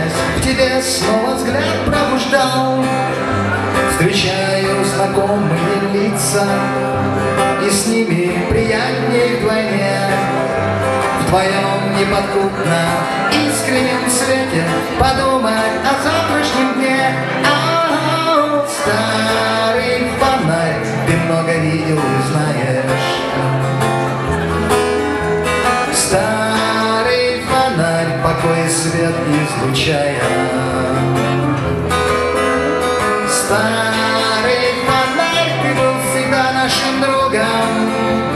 находясь в тебе, снова взгляд пробуждал. Встречаю знакомые лица, и с ними приятней вдвойне. В твоем неподкупно искреннем свете подумать о завтрашнем дне. Старый фонарь, ты много видел и знаешь. Старый фонарь, покой и свет излучая. Старый фонарь, ты был всегда нашим другом.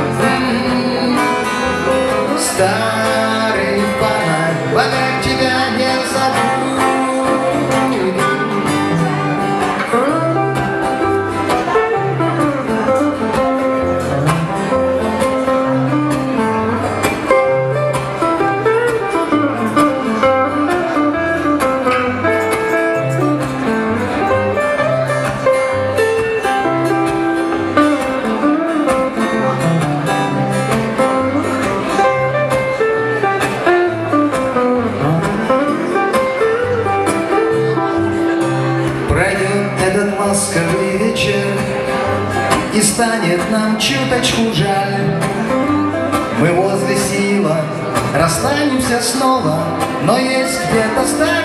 Старый фонарь, вовек тебя не забуду. Ласковый вечер, и станет нам чуточку жаль. Мы возле сила расстанемся снова, но есть где-то старый